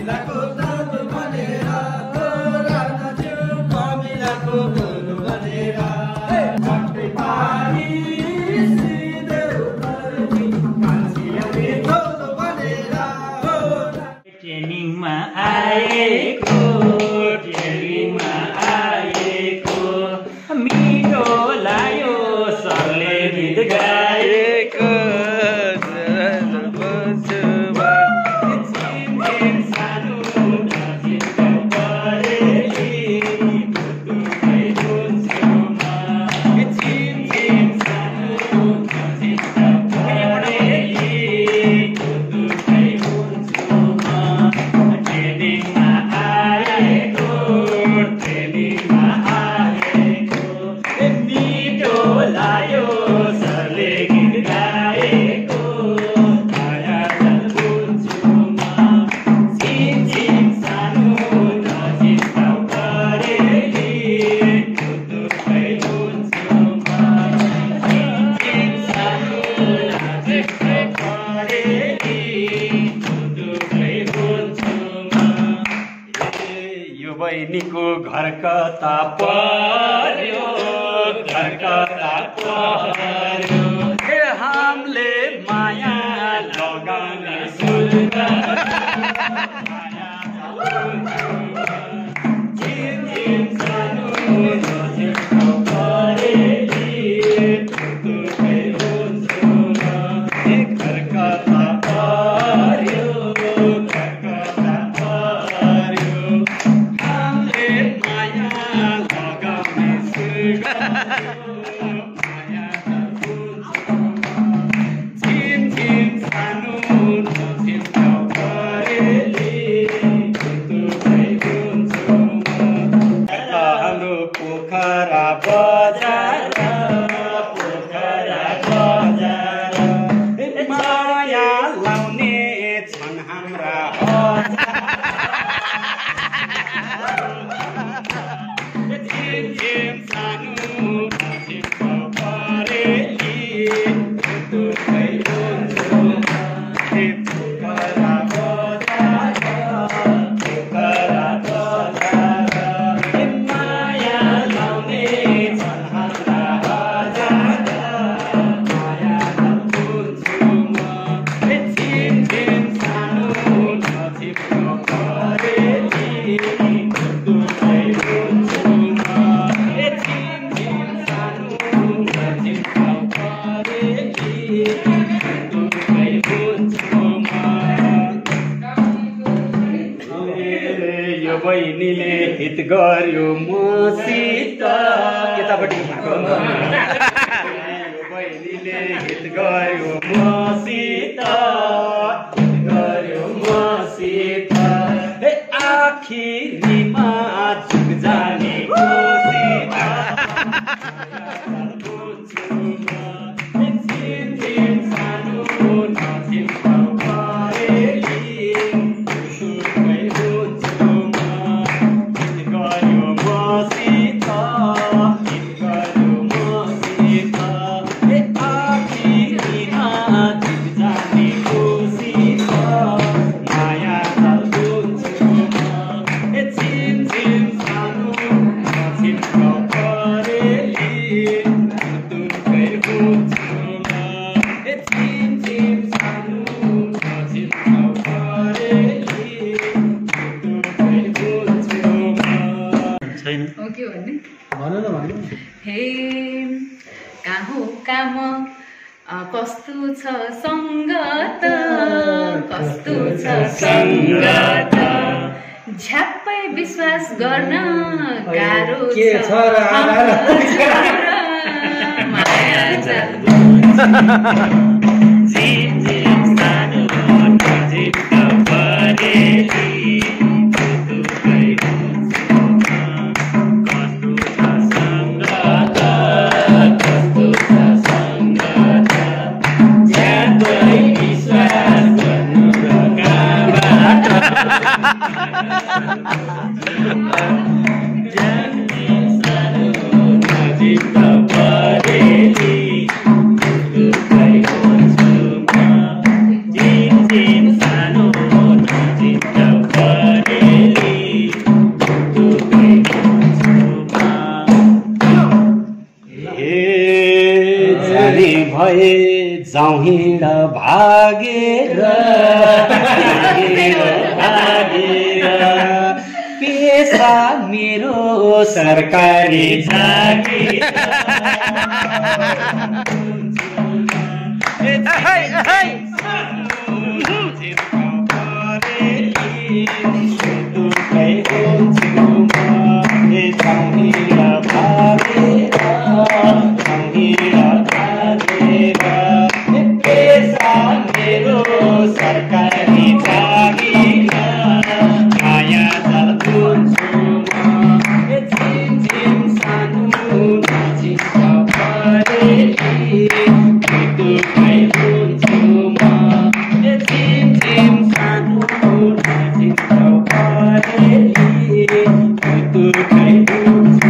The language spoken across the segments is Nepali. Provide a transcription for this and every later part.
बहिनीको घर कता पर्यो, घर कता पर्यो, हामीले माया लगाउने सुल्दा बहिनीले हित गर्यो मसित यतापट्टि बहिनीले हित गर्यो मसित आखिरीमा झुक जाने कस्तो छ संगत, कस्तो छ संगत, झ्याप्पै विश्वास गर्न गाह्रो छ माया जाउँ हिँड भागेर पेसा मेरो सरकारी जागिर सरकारी जागिर माया जल्छु झिम झिम सानो नजिक परेली दुखै हुन्छु म झिम झिम सानो नजिक परेली दुखै हुन्छु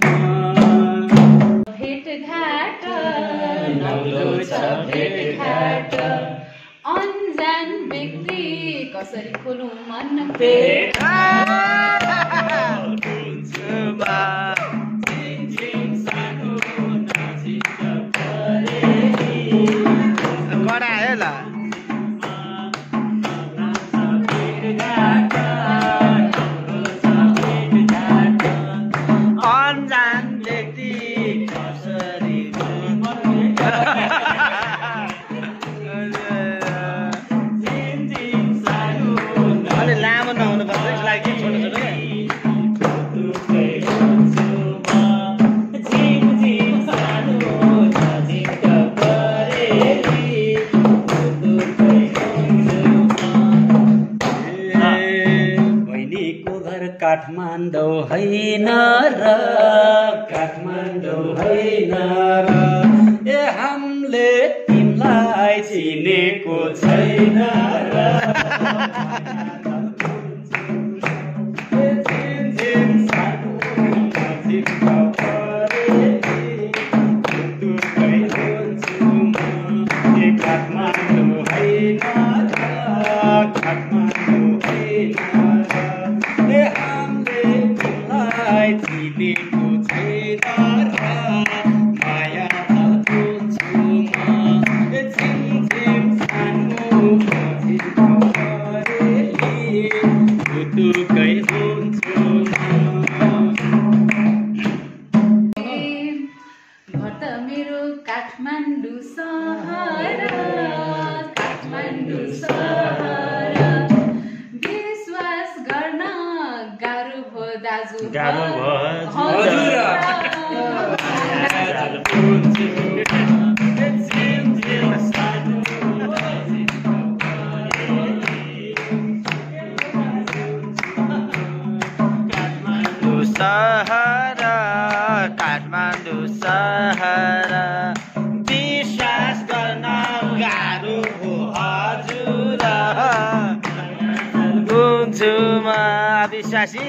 म भेटघाट नौलो छ भेटघाट अन्जान व्यक्ति कसरी खोलौँ मन काठमाडौँ होइन र काठमाडौँ होइन र ए हामीले तिमीलाई चिनेको छैन र काठमाडौँ सहर विश्वास गर्न गाह्रो भयो दाजु काठमाडौँ सहर विश्वास गर्न गाह्रो हो हजुर हुन्छु म अविश्वासी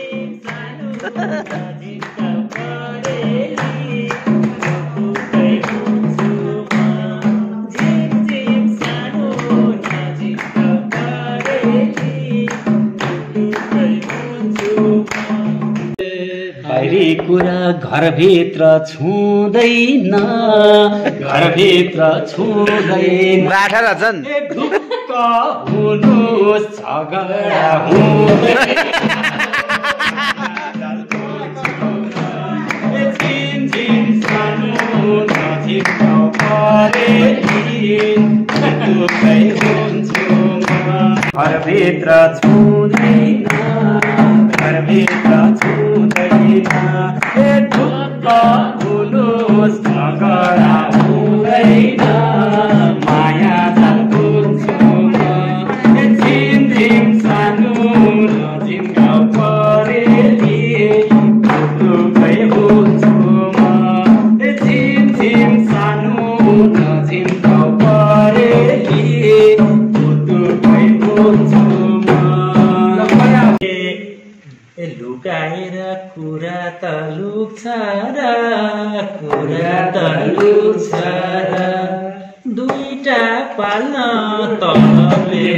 बाहिरी कुरा घरभित्र छुँदैन घरभित्र छुँदैन ढुक्क हुनुहोस् झगडा हुँदैन झिम सानो नजिक परेली दुखै हुन्छु म घरभित्र छुँदैन घरभित्र छुँदैन ए ढुक्क हुनुहोस् झगडा हुँदैन माया जाल बुझ्छु म झिम झिम सानो नजिक परेली दुखै हुन्छु म झिम झिम सानो नजिक परेली दुखै हुन्छु लुकाएर कुरा त लुक्छ र कुरा त लुक्छ र दुईटा पाल्न तलले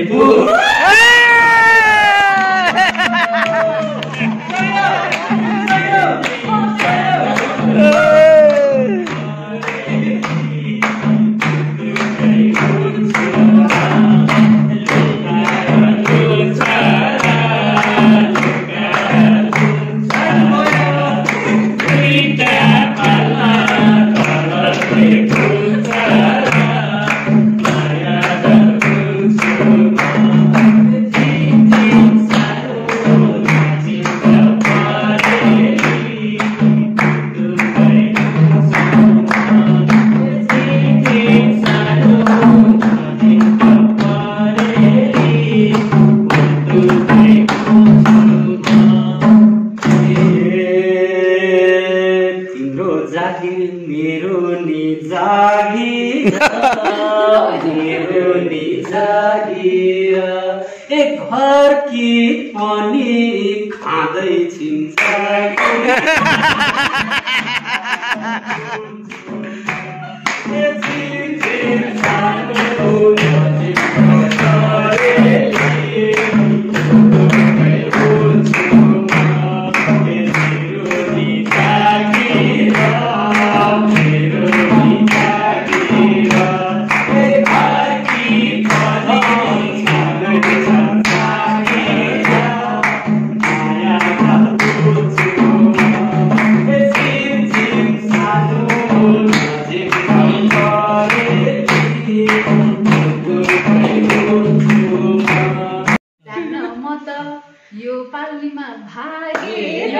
अनि खाँदै यो पालीमा भागेर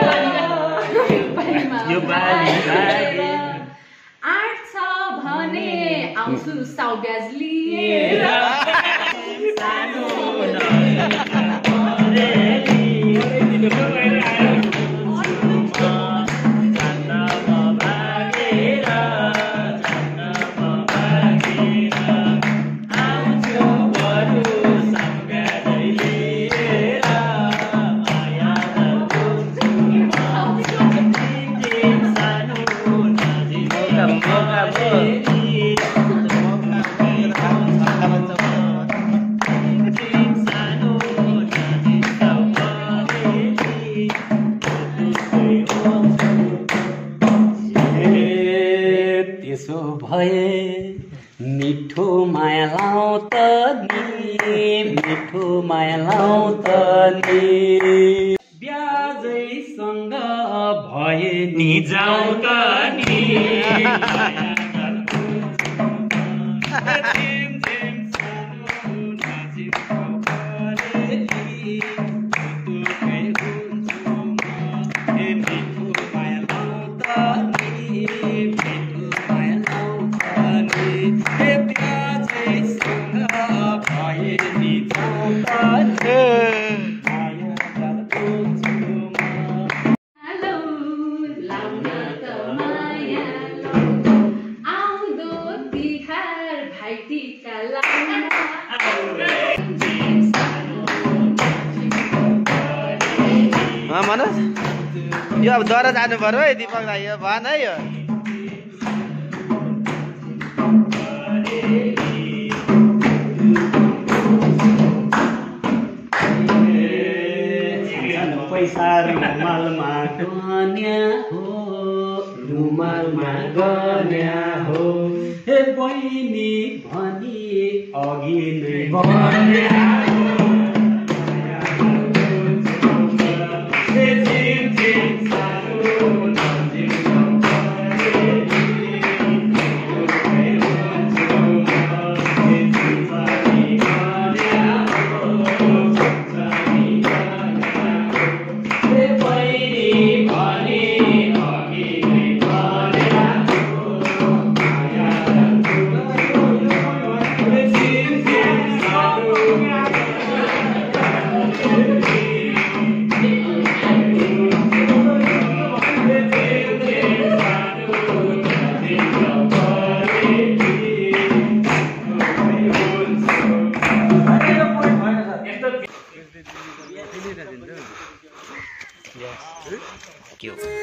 आठ छ भने आउँछु साउब्याज लिएर मिठो माया लाउँ त नि मिठो माया लाउँ त नि ब्याजैसँग भए नि जाउँ त नि मनोज यो अब जरा जानु पर्यो है दीपक दाइ यो भएन है यो पैसा रुमालमा गन्या हो हे बहिनी भनी अघि नै भन्या Yes.